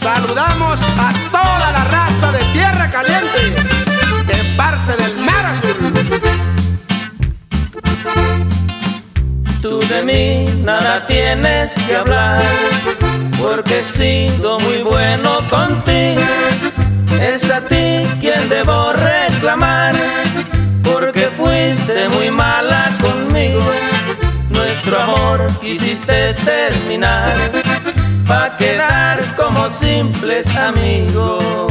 Saludamos a toda la raza de Tierra Caliente, de parte del Mar Azul. Tú de mí nada tienes que hablar, porque he sido muy bueno contigo. Es a ti quien debo reclamar, porque fuiste muy mala conmigo. Nuestro amor quisiste terminar, pa' quedar como simples amigos.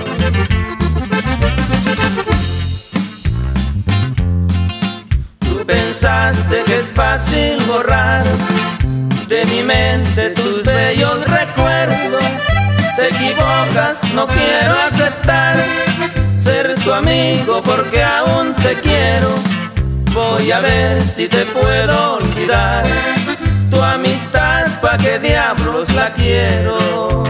Tú pensaste que es fácil borrar de mi mente tus bellos recuerdos. Te equivocas, no quiero aceptar ser tu amigo porque aún te quiero. Voy a ver si te puedo olvidar. Tu amistad, ¿pa' qué diablos la quiero?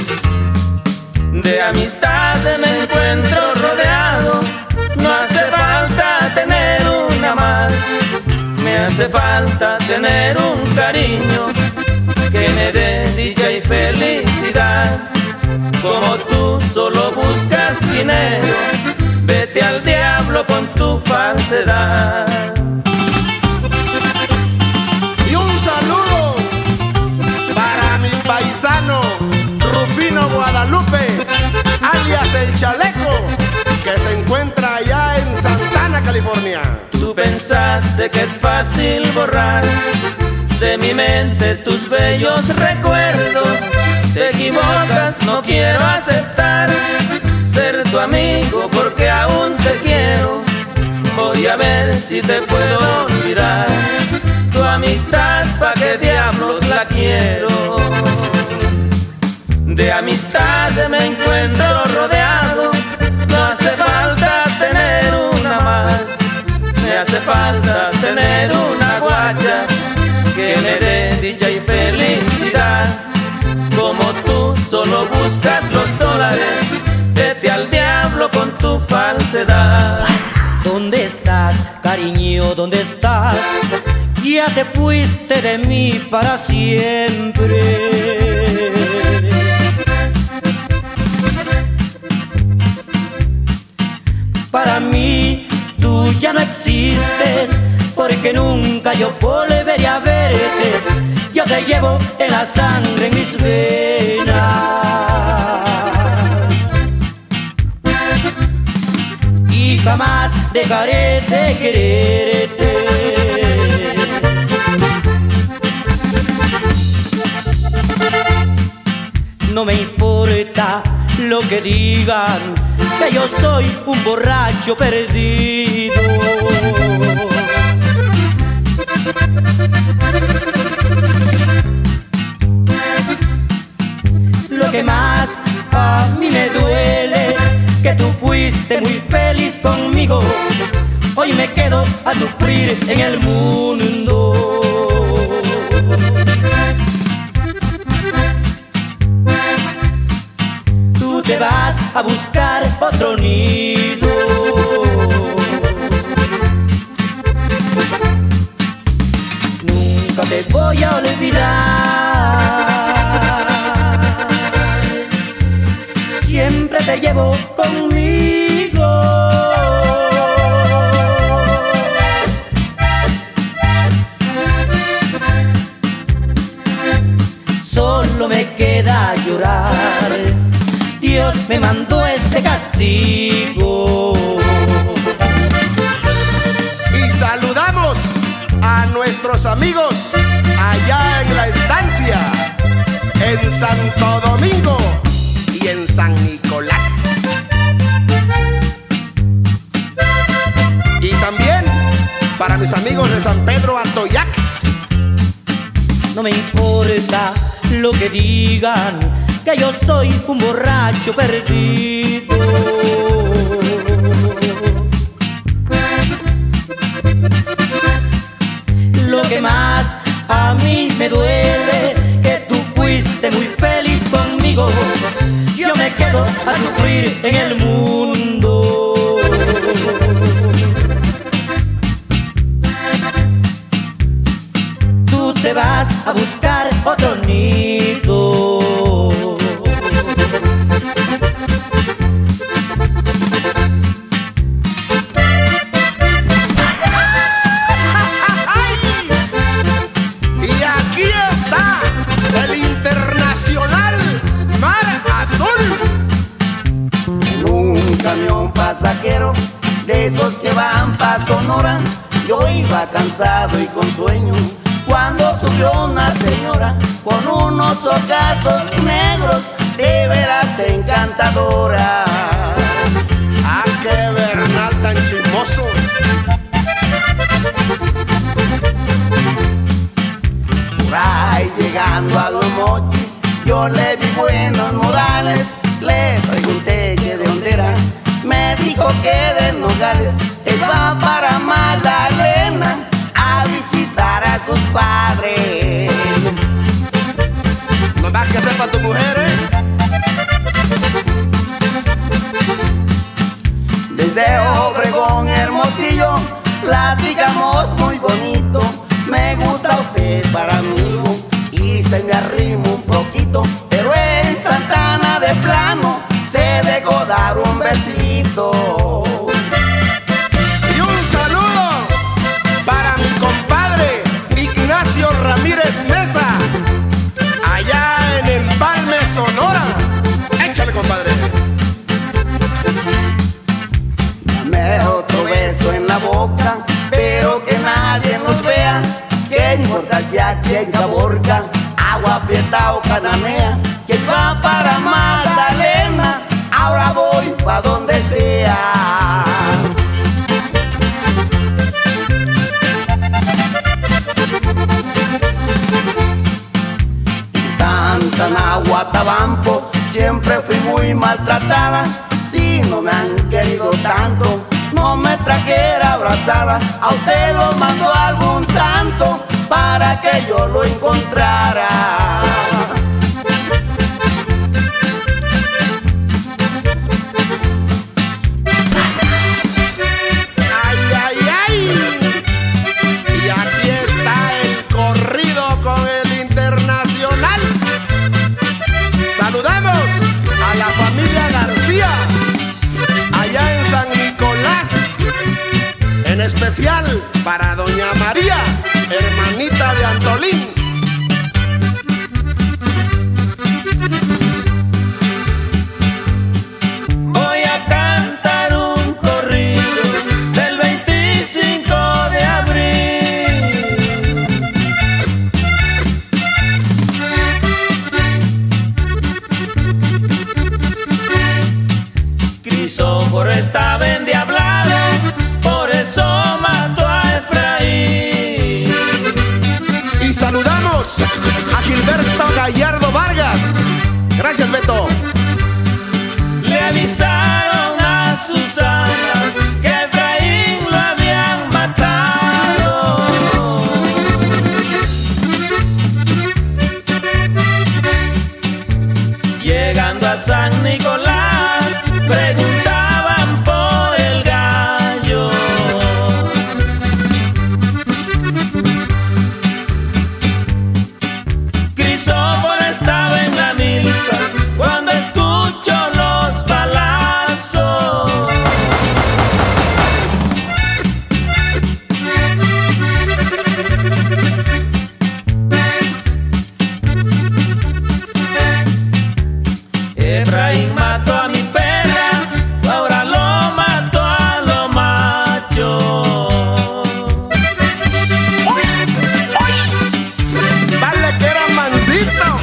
De amistades me encuentro rodeado. No hace falta tener una más, me hace falta tener un cariño que me dé dicha y felicidad. Como tú solo buscas dinero, vete al diablo con tu falsedad. Y un saludo para mi paisano Rufino Guadalupe, alias El Chaleco, que se encuentra allá en Santana, California. Tú pensaste que es fácil borrar de mi mente tus bellos recuerdos. Te equivocas, no quiero aceptar ser tu amigo porque aún te quiero. Voy a ver si te puedo olvidar. Tu amistad, ¿pa' qué diablos la quiero? De amistades me encuentro rodeado. No hace falta tener una más, me hace falta tener una guacha que me dé dicha y felicidad. Como tú solo buscas los dólares, vete al diablo con tu falsedad. ¿Dónde estás, cariño? ¿Dónde estás? Ya te fuiste de mí para siempre. Para mí tú ya no existes, porque nunca yo volveré a verte. Yo te llevo en la sangre en mis venas y jamás dejaré de quererte. No me importa lo que digan, que yo soy un borracho perdido. Lo que más a mí me duele, que tú fuiste muy feliz conmigo. Hoy me quedo a sufrir en el mundo. Tú te vas a buscar otro nido. Nunca te voy a olvidar, siempre te llevo conmigo. Solo me queda llorar, Dios me mandó este castigo. Y saludamos a nuestros amigos allá en la estancia, en Santo Domingo y en San Nicolás. Y también para mis amigos de San Pedro Atoyac. No me importa lo que digan, que yo soy un borracho perdido. Lo que más a mí me duele, que tú fuiste muy feliz conmigo. Yo me quedo a sufrir en el mundo. Tú te vas a buscar otro nido. a Sonora, yo iba cansado y con sueño, cuando subió una señora con unos ojazos negros, de veras encantadora. ¡Ah, qué Bernal tan chismoso! Por ahí llegando a Los Mochis, yo le vi buenos modales. Le pregunté que de dónde era, me dijo que de Nogales. Él va para Magdalena a visitar a sus padres. No das que sepa tu mujer, Desde Obregón, Hermosillo, platicamos muy bonito. Me gusta usted para mí y se me arrima un poquito, pero en Santana de plano se dejó dar un besito. Y un saludo para mi compadre Ignacio Ramírez Mesa, allá en Empalme, Sonora. Échale, compadre. Dame otro beso en la boca, pero que nadie nos vea. ¿Qué importa si aquí en Caborca agua prieta o cananea? Si él va para Magdalena, ahora voy pa' donde sea. Santana, Guatabampo, siempre fui muy maltratada. Si no me han querido tanto, no me trajera abrazada. A usted lo mandó algún santo para que yo lo encontrara. ¡Ay, ay, ay! Y aquí está el corrido con el internacional. Saludamos a la familia García, allá en San Nicolás. En especial para doña María, hermanita de Antolín. Voy a cantar un corrido del 25 de abril. Crisóforo estaba endiablado, por eso mató a Efraín. Y saludamos a Gilberto Gallardo Vargas. Gracias, Beto. Le avisaron a Susana que Efraín lo habían matado. Llegando a San Nicolás, preguntaban por el gallo. Crisóforo estaba en la milpa cuando escuchó los balazos. Efraín mató a mi perra, ahora lo mató a lo macho. Vale que era mansito.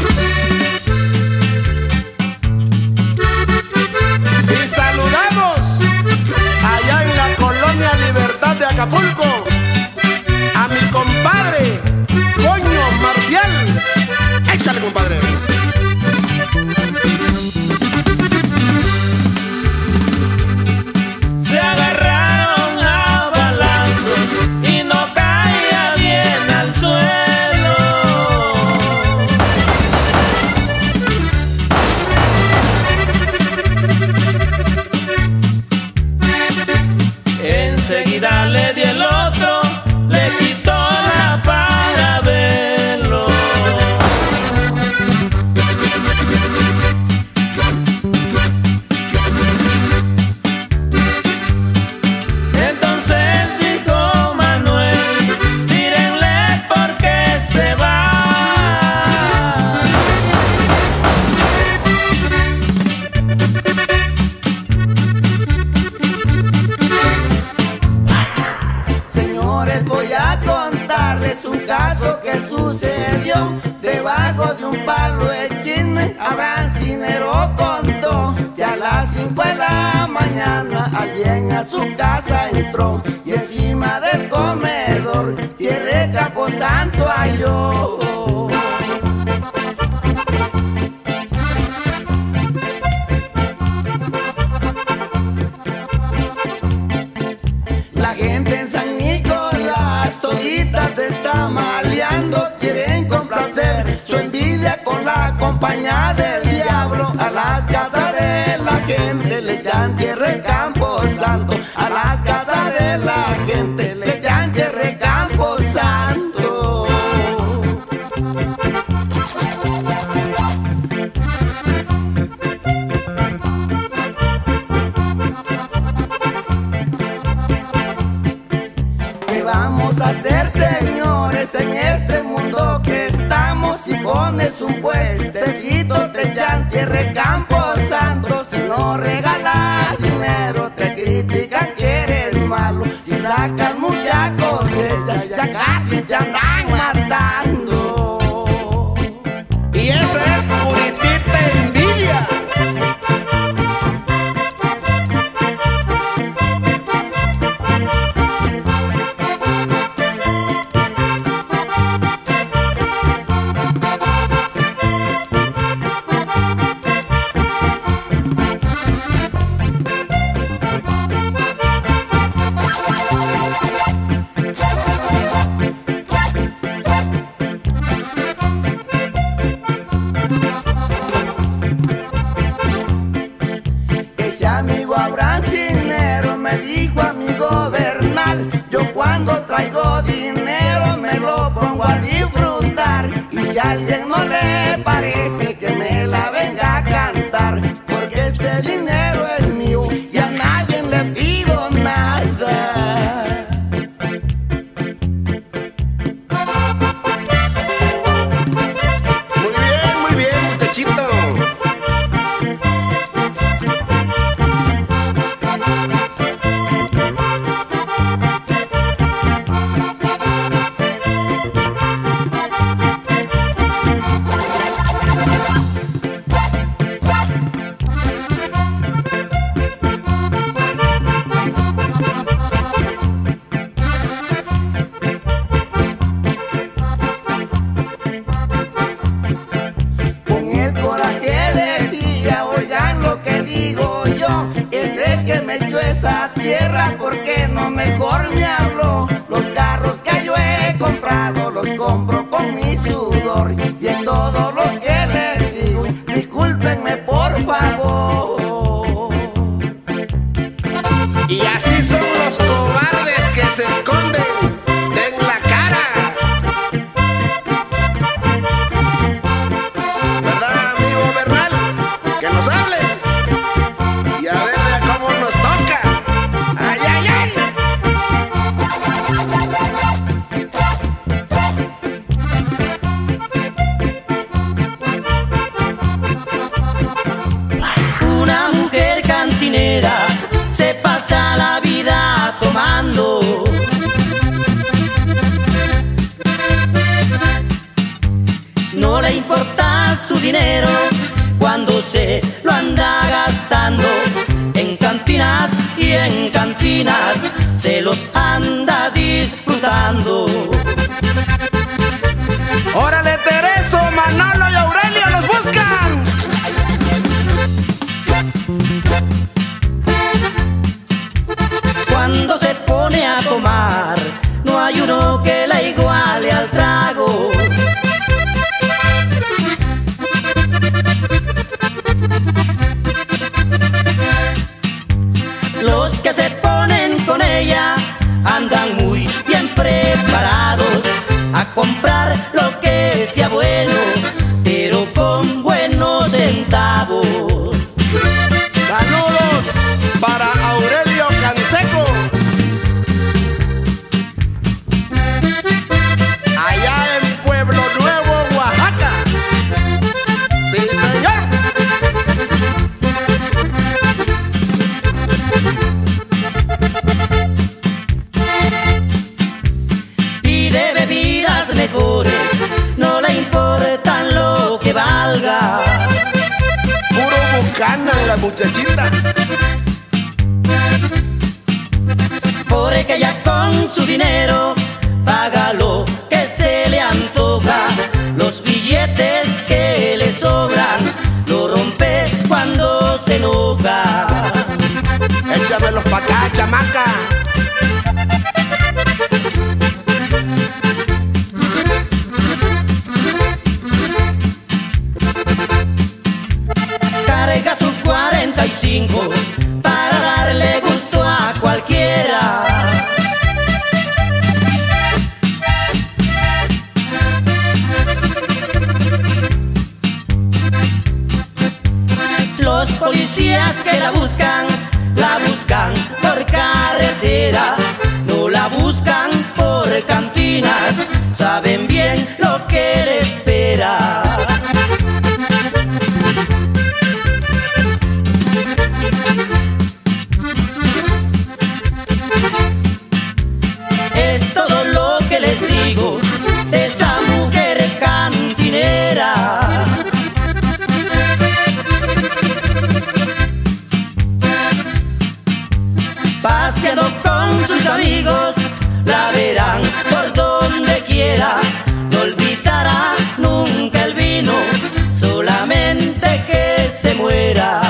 Y saludamos allá en la colonia Libertad de Acapulco a mi compadre Coño Marcial. Échale, compadre. Se agarraron a balazos y no caía bien al suelo. Enseguida le di el otro Señores, voy a contarles un caso que sucedió debajo de un palo de chisme. Abrancínero contó que a las 5 de la mañana alguien a su casa entró y encima del comedor tierra Camposanto halló. La gente en San Nicolás todita se está maleando, quieren complacer su envidia con la compañía del diablo. A las casas de la gente le echan tierra Camposanto, a las casas de la gente le echan tierra Camposanto. ¿Qué vamos a hacer, señores, en este mundo que estamos? Si pones un puestecito te echan tierra Camposanto, si no regalas dinero te critican que eres malo, si sacas mucha cosecha ya casi te andan matando. Y eso es puritita envidia. Ese amigo Abrancínero me dijo: amigo Bernal, yo cuando traigo dinero me lo pongo a disfrutar, y si a alguien no le parece que me la venga a cantar, porque este dinero es mío y a nadie le pido nada. Muy bien, muchachito. Con el coraje decía: oigan lo que digo yo, ese que me echó esa tierra, ¿por qué no mejor me habló? Los carros que yo he comprado los compro con mi sudor, y es todo lo que les digo, discúlpenme por favor. Y así son los cobardes que se esconden en la cara. ¿Verdad, amigo Bernal? Que nos hable y a ver cómo nos toca. ¡Ay, ay, ay! Una mujer cantinera se pasa la vida tomando. No le importa su dinero cuando se lo anda gastando. En cantinas y en cantinas se los anda disfrutando. ¡Órale, Tereso, Manolo y Aurelio los buscan! Cuando se pone a tomar, no hay uno que la iguale al trago. Los que se ponen con ella andan muy bien preparados. ganan las muchachitas. Porque ella con su dinero paga lo que se le antoja. Los billetes que le sobran lo rompe cuando se enoja. Échamelos pa' acá, chamaca. Carga su 45 para darle gusto a cualquiera. Los policías que la buscan por carretera, no la buscan por cantinas, saben bien lo que le espera. Es todo lo que les digo de esa mujer cantinera. Paseando con sus amigos, la verán por donde quiera. No olvidará nunca el vino, solamente que se muera.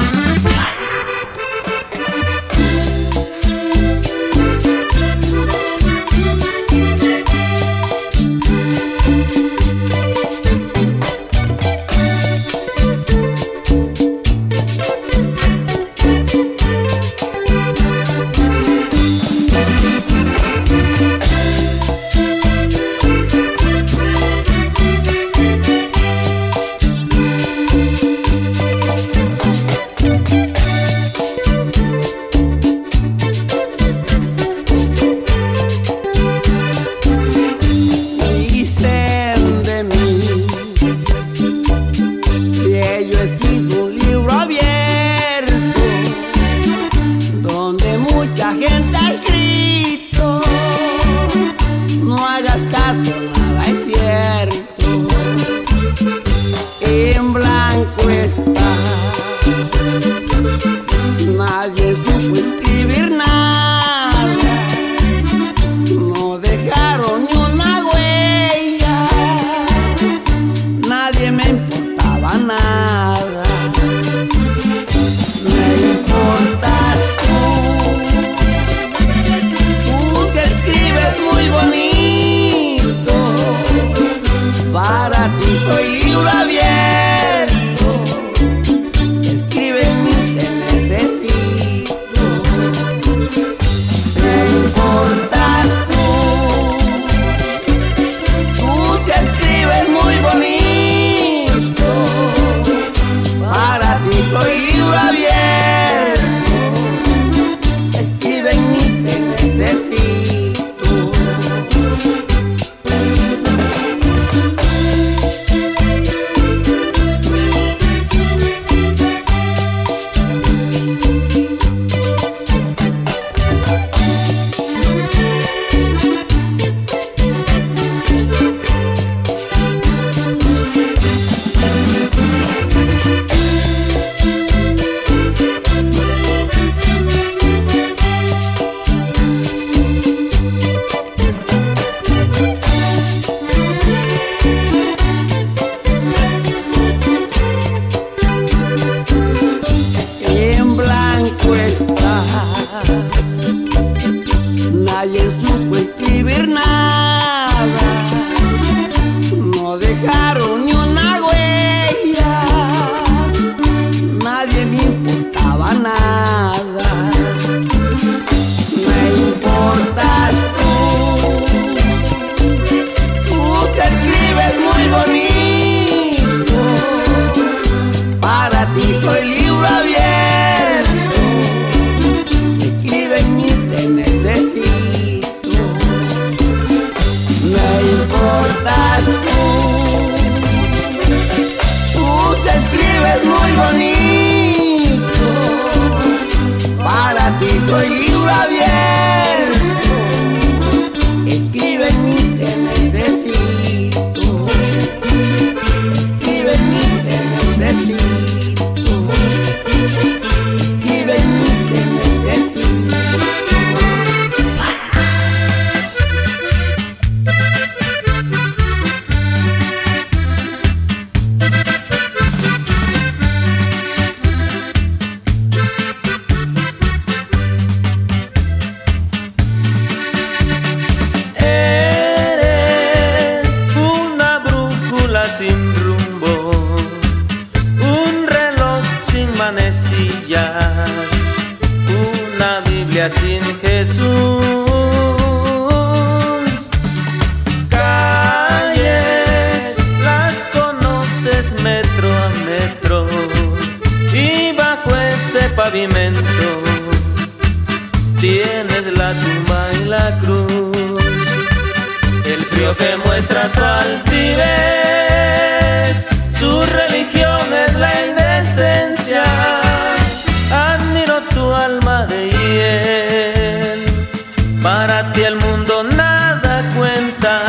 Nadie supo escribir nada, no dejaron ni una huella, nadie me importaba nada. Me importas tú que escribes muy bonito, para ti soy libro abierto. Nadie supo escribir nada, no dejaron ni una huella, nadie me importaba nada. Me importas tú que escribes muy bonito, para ti soy libro abierto. Escribe en mí, te necesito. Me importas tú que escribes muy bonito, para ti soy libro abierto. Escribe en mí, te necesito. Escribe en mí, te necesito. pavimento tienes la tumba y la cruz. El frío que muestra tu altivez, su religión es la indecencia. Admiro tu alma de hiel, para ti el mundo nada cuenta.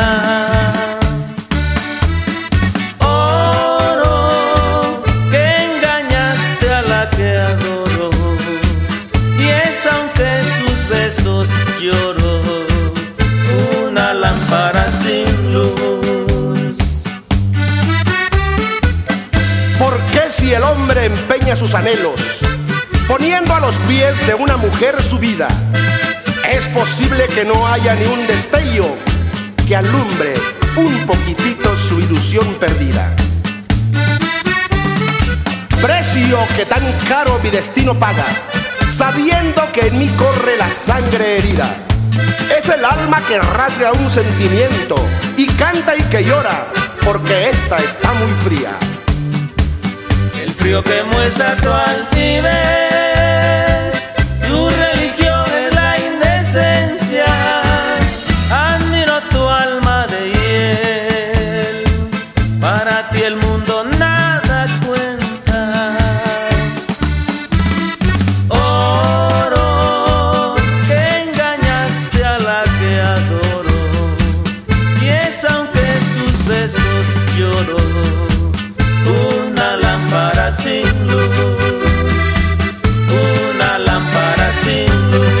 Oro, que engañaste a la que adoro, y es aunque sus besos lloro, una lámpara sin luz. ¿Por qué si el hombre empeña sus anhelos, poniendo a los pies de una mujer su vida, es posible que no haya ni un destello que alumbre un poquitito su ilusión perdida? Precio que tan caro mi destino paga, sabiendo que en mí corre la sangre herida. Es el alma que rasga un sentimiento y canta y que llora, porque esta está muy fría. El frío que muestra tu altivez, su religión es la indecencia. Admiro tu alma de hiel, para ti el mundo nada cuenta. Oro, que engañaste a la que adoro, y es aunque sus besos lloro, una lámpara sin luz, una lámpara sin luz.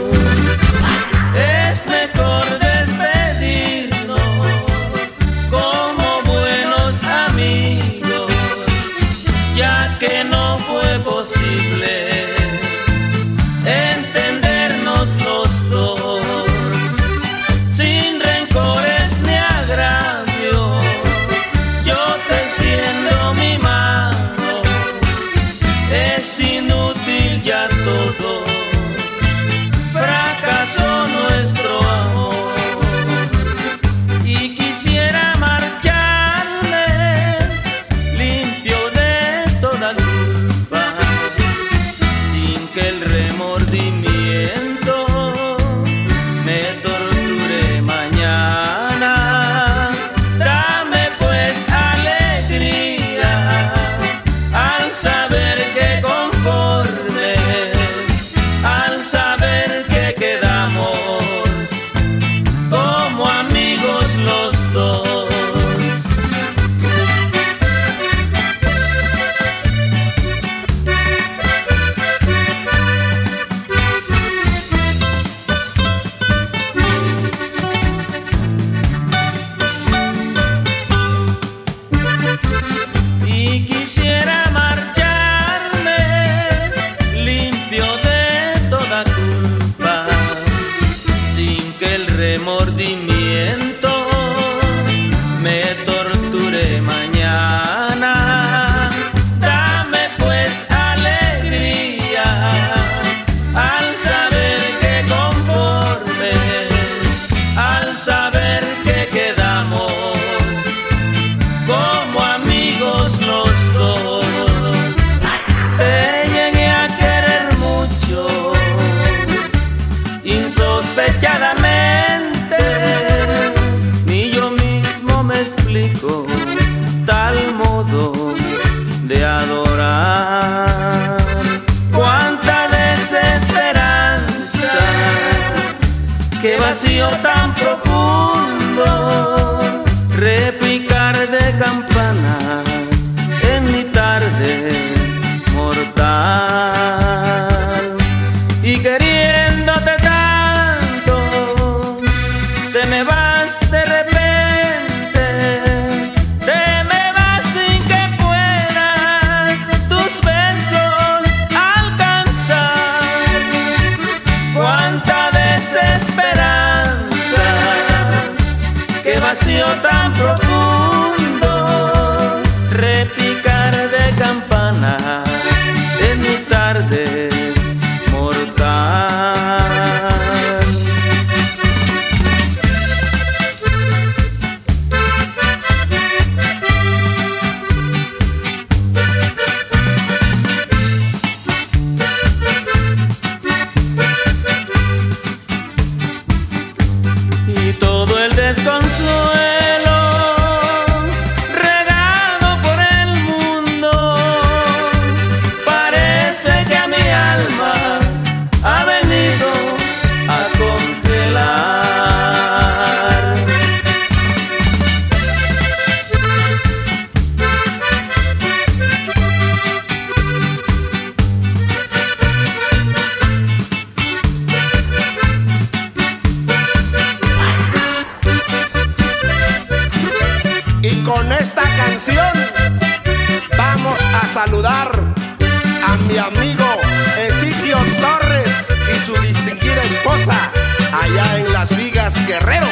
Es mejor despedirnos como buenos amigos, ya que no fue posible entendernos los dos, sin rencores ni agravios. Yo te extiendo mi mano, es inútil ya todo, fracasó nuestro amor. Y quisiera marcharme limpio de toda culpa, sin que el remordimiento me torture mañana. Dame pues alegría al saber que conforme, al saber que quedamos como amigos los dos. Y quisiera marcharme limpio de toda culpa, sin que el remordimiento me torture mañana. Dame pues alegría al saber que conforme, al saber que quedamos como amigos los dos. Te llegué a querer mucho, insospechadamente, ni yo mismo me explico tal modo de adorar. Cuánta desesperanza, qué vacío tan profundo, repicar de campanas en mi tarde mortal. Y queriéndote tanto, te me vas de repente, te me vas sin que puedan tus besos alcanzar. Cuánta desesperanza, qué vacío tan profundo, repicar de campanas en mi tarde mortal. el desconsuelo regado por el mundo. Parece que a mi alma ha venido a congelar. Y con esta canción vamos a saludar a mi amigo Ezequiel Torres y su distinguida esposa allá en Las Vigas, Guerrero.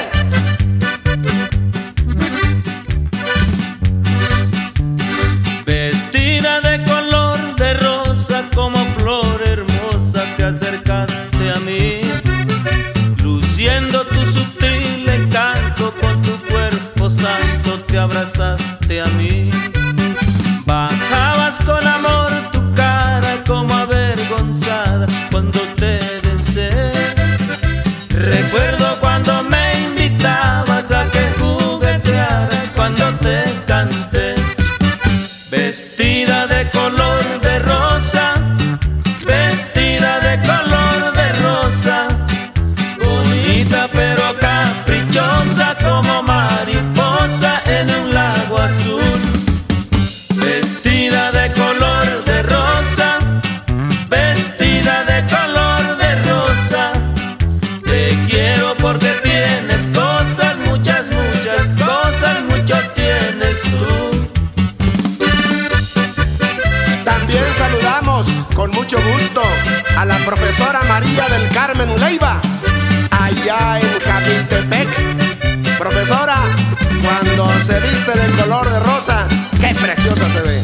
Vestida de color de rosa, como flor hermosa te acercaste a mí, luciendo tu sutil encanto, con tu cuerpo santo te abrazaste a mí. Bajabas con amor tu cara como avergonzada cuando te besé. Recuerdo cuando me invitabas a que jugueteara cuando te canté. Vestida de color de rosa, vestida de color de rosa, bonita pero caprichosa como mariposa en un lago azul. Vestida de color de rosa, vestida de color de rosa, te quiero porque tienes cosas, muchas, muchas cosas, mucho tienes tú. También saludamos con mucho gusto a la profesora María del Carmen Leiva, allá en Jamiltepec. Profesora, cuando se viste de color de rosa, ¡qué preciosa se ve!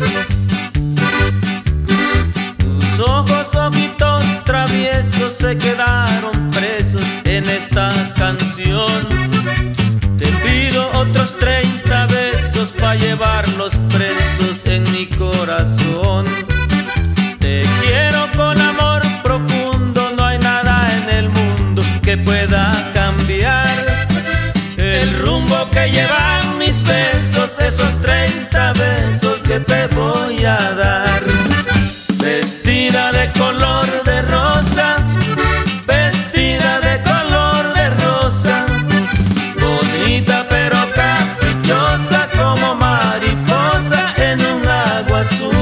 Tus ojos, ojitos traviesos, se quedaron presos en esta canción. Te pido otros 30 besos pa' llevarlos presos en mi corazón. Te quiero con amor profundo, no hay nada en el mundo que pueda cambiar el rumbo que llevan mis besos, esos 30 besos que te voy a dar. Vestida de color de rosa, vestida de color de rosa, bonita pero caprichosa como mariposa en un lago azul.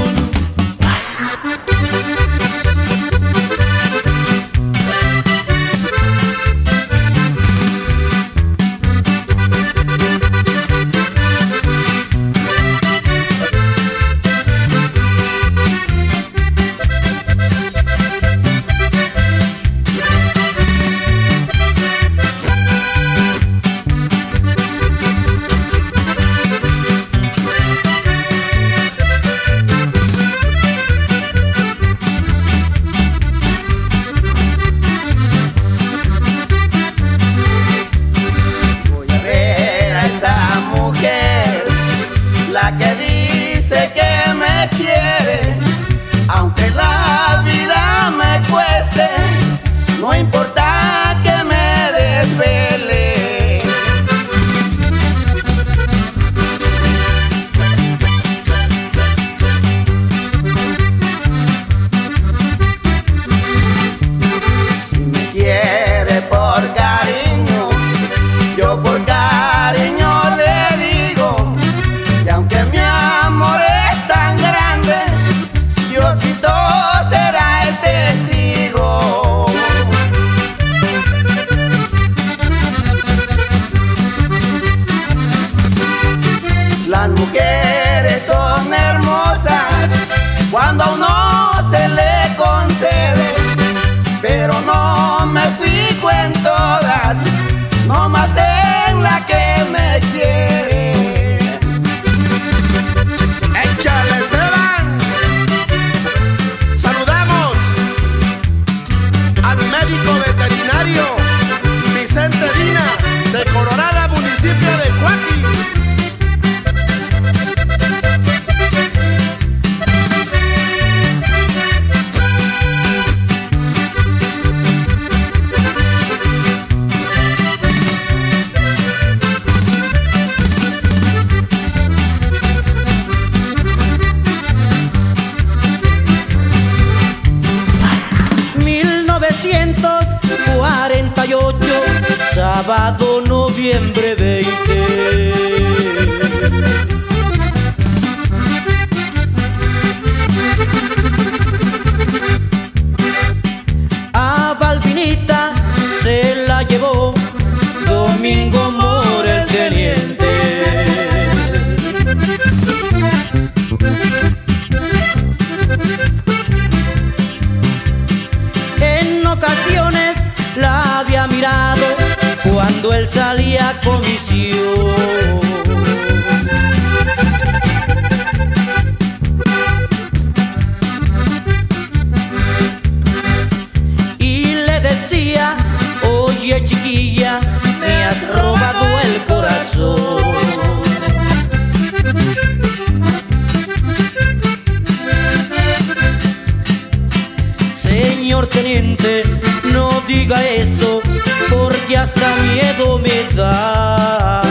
sábado, noviembre 20. A Balvinita se la llevó Domingo Mora el teniente. En ocasiones la había mirado cuando él salía a comisión. Y le decía: oye chiquilla, me has robado el corazón. Señor teniente, no diga eso, porque hasta miedo me da.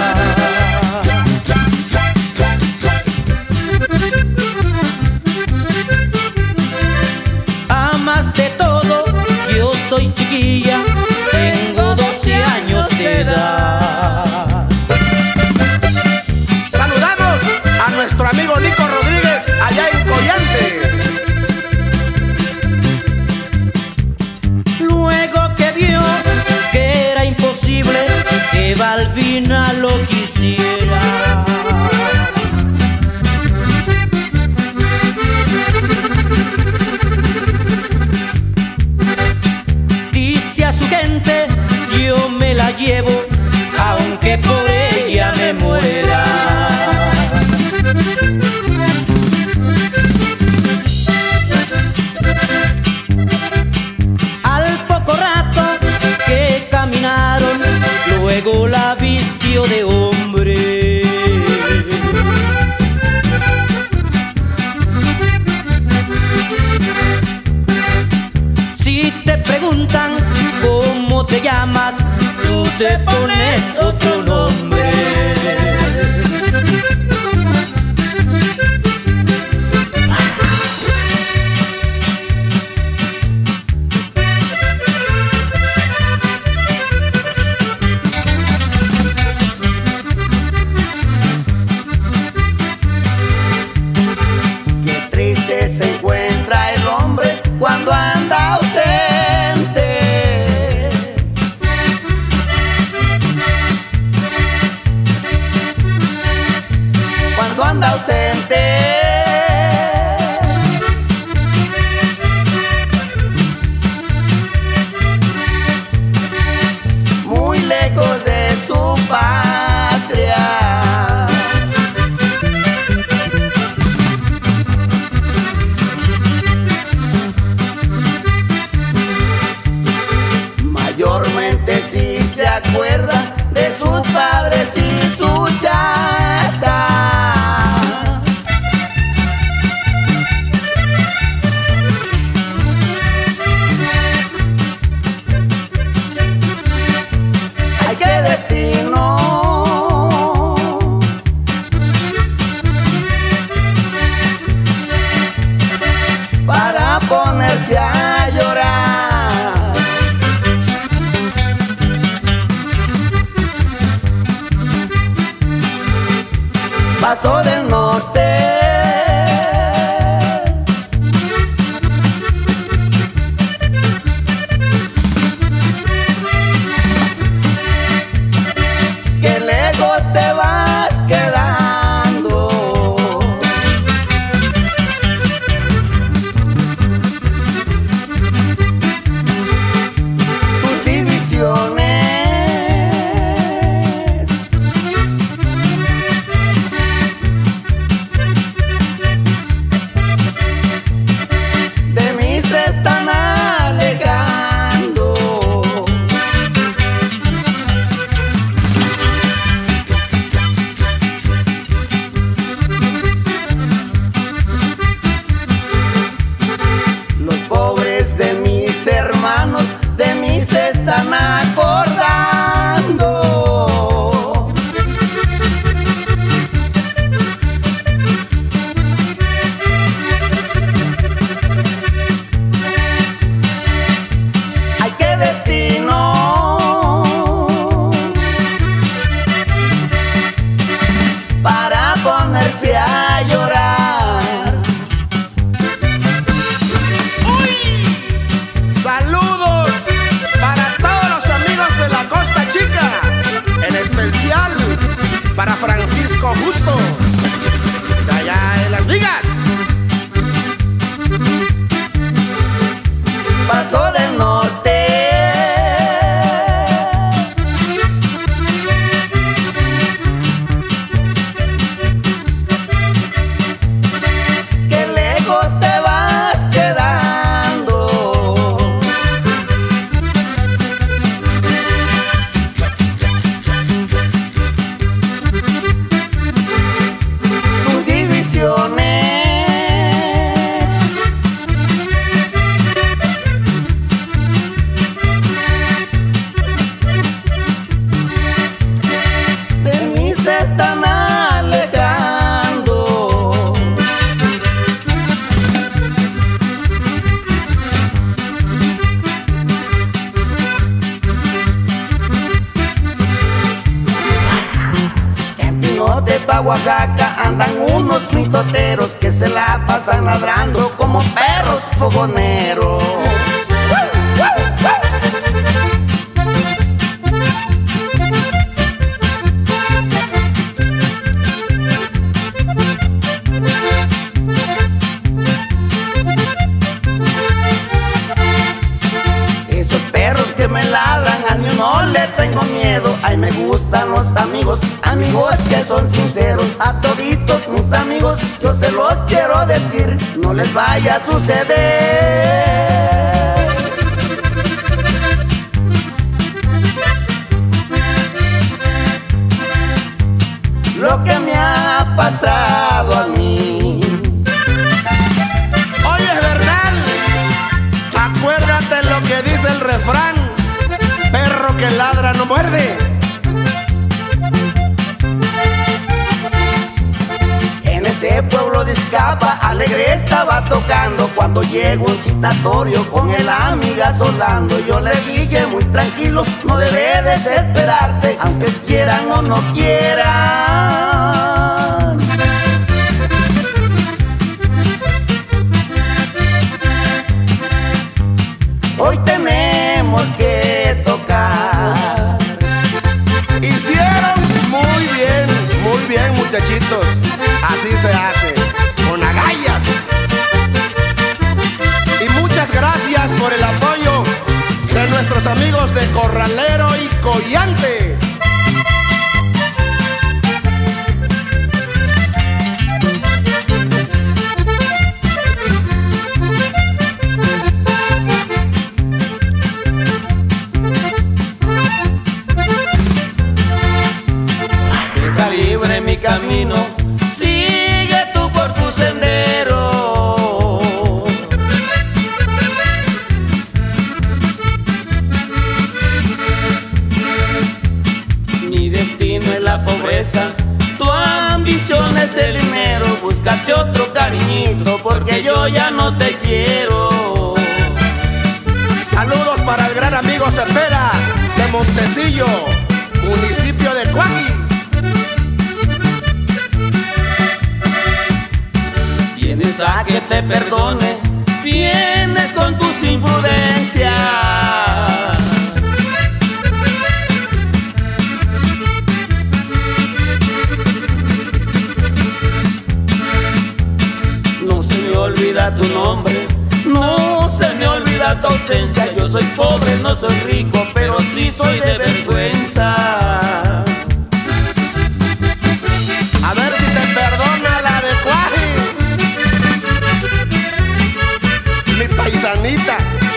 A más de todo, yo soy chiquilla, tengo 12 años de edad. Saludamos a nuestro amigo Nico Rodríguez allá en Collante. Luego que vio que era imposible que Balbina lo quisiera, dice a su gente: yo me la llevo, aunque por ella me muera. Luego la vistió de hombre. Si te preguntan cómo te llamas, tú te pones otro nombre. Cuando anda ausente, cuando anda ausente, muy lejos de su patria. Mayormente si se acuerda de sus padres y su chata. Ay, qué destino para ponerse a llorar. Paso del Norte, que lejos te vas quedando. Tus divisiones para Francisco Justo, de allá en Las Vigas. Paso del Norte. Qué lejos te vas quedando. Tus divisiones están alejando. En Pinote pa' Oaxaca andan unos mitoteros que se la pasan ladrando como perros fogoneros. Me ladran, a mí no le tengo miedo. Ay, me gustan los amigos, amigos que son sinceros. A toditos mis amigos yo se los quiero decir, no les vaya a suceder lo que me ha pasado a mí. Oye, Bernal, acuérdate lo que dice el refrán: perro que ladra no muerde. En ese pueblo de Izcapa alegre estaba tocando cuando llegó un citatorio con el amiga solando. Yo le dije muy tranquilo, no debe desesperarte, aunque quieran o no quieran. Hoy tenemos que tocar. Hicieron muy bien, muchachitos. Así se hace, con agallas. Y muchas gracias por el apoyo de nuestros amigos de Corralero y Collante. Libre mi camino, sigue tú por tu sendero. Mi destino es la pobreza, tu ambición es el dinero. Búscate otro cariñito porque yo ya no te quiero. Saludos para el gran amigo Cepeda de Montecillo, municipio de Cuaqui. Vienes a que te perdone, vienes con tus imprudencias. No se me olvida tu nombre, no se me olvida tu ausencia. Yo soy pobre, no soy rico, pero sí soy de vergüenza. A ver si te perdona la de Cuaji, mi paisanita.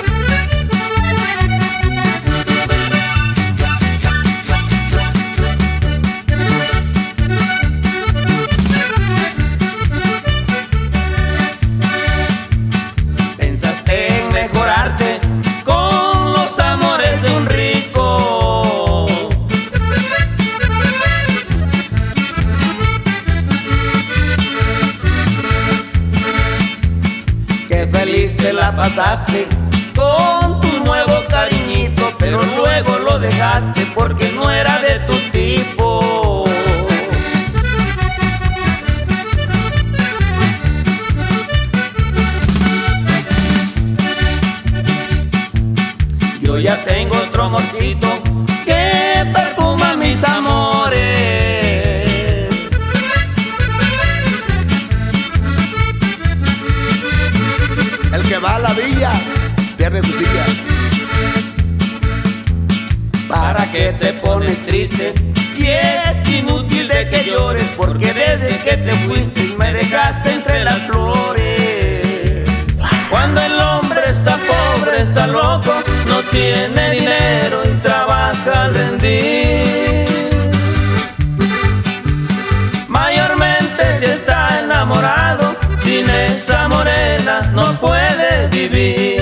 Pensaste en mejorarte con los amores de un rico. Qué feliz te la pasaste con tu nuevo cariñito, pero luego lo dejaste porque no era de tu tipo. Yo ya tengo otro amorcito que perfuma mis amores. porque desde que te fuiste me dejaste entre las flores. Cuando el hombre está pobre, está loco, no tiene dinero y trabaja al rendir. Mayormente si está enamorado, sin esa morena no puede vivir.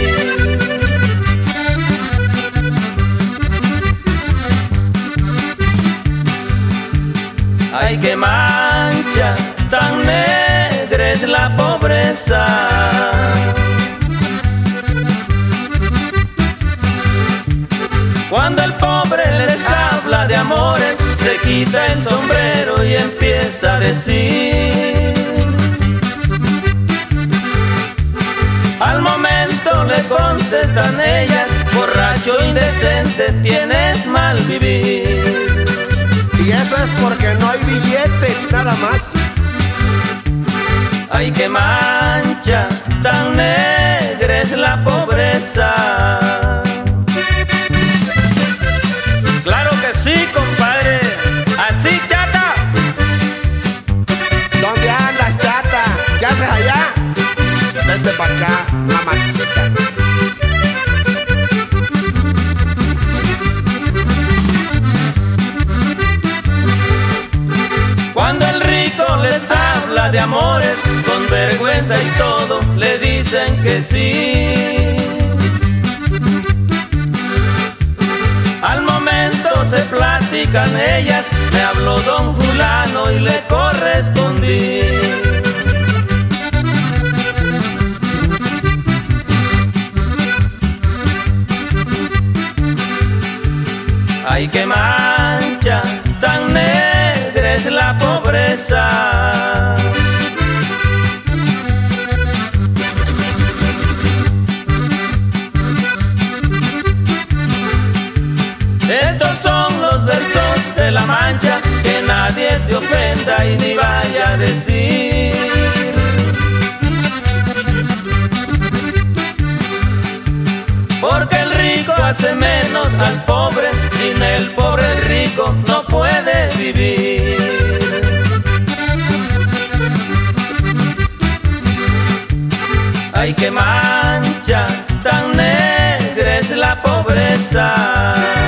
Ay, qué mancha tan negra es la pobreza. Cuando el pobre les habla de amores, se quita el sombrero y empieza a decir. Al momento le contestan ellas, borracho indecente, tienes mal vivir. Y eso es porque no hay billetes, nada más. Ay, qué mancha tan negra es la pobreza. Claro que sí, compadre. Así, chata. ¿Dónde andas, chata? ¿Qué haces allá? Vente para acá, mamacita. Cuando el rico les habla de amores, con vergüenza y todo, le dicen que sí. Al momento se platican ellas, me habló don Fulano y le correspondí. Ay, qué mancha tan negra es la pobreza. Estos son los versos de La Mancha, que nadie se ofenda y ni vaya a decir. Porque el rico hace menos al pobre, sin el pobre el rico no puede vivir. Ay, qué mancha tan negra es la pobreza.